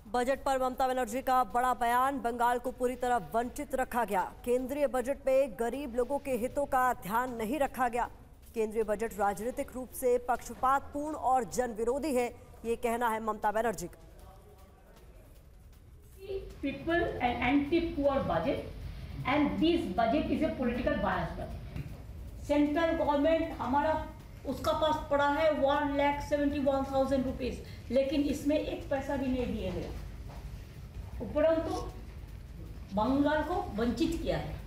Budget पर ममता बनर्जी का बड़ा बयान। बंगाल को पूरी तरह वंचित रखा गया। केंद्रीय बजट में गरीब लोगों के हितों का ध्यान नहीं रखा गया। केंद्रीय बजट राजनीतिक रूप से पक्षपातपूर्ण और जन विरोधी है, ये कहना है ममता बनर्जी का। People an anti-poor budget, and this budget is a political bias budget. Central government हमारा उसका पास पड़ा है 1,71,000 रुपीज, लेकिन इसमें एक पैसा भी नहीं दिया गया। उपरंतु बंगाल को वंचित किया है।